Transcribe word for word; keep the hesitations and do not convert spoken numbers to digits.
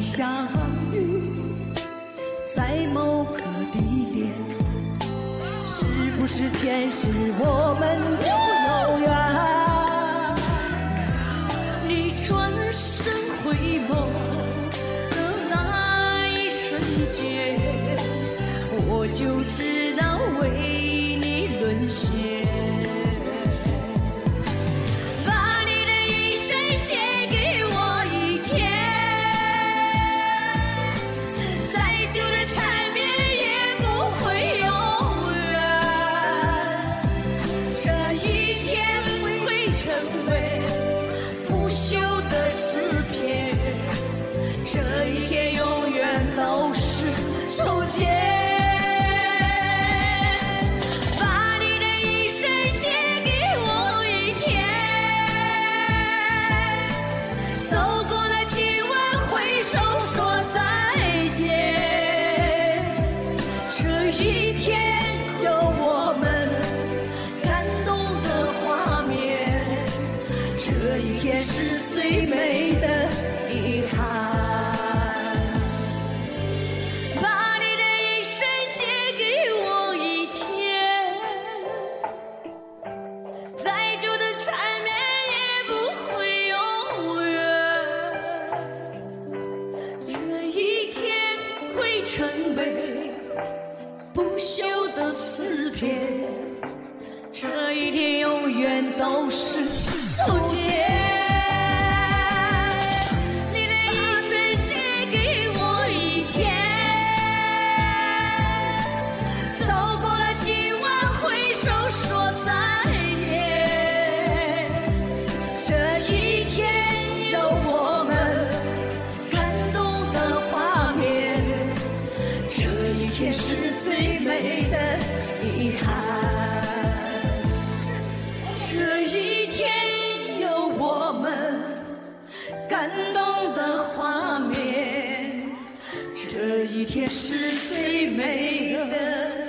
相遇在某个地点，是不是前世我们就有缘？你转身回眸的那一瞬间，我就知道为你沦陷。是最美的遗憾，把你的一生借给我一天，再久的缠绵也不会永远。这一天会成为不朽的诗篇，这一天永远都是手牵。也是最美的遗憾，这一天有我们感动的画面，这一天是最美的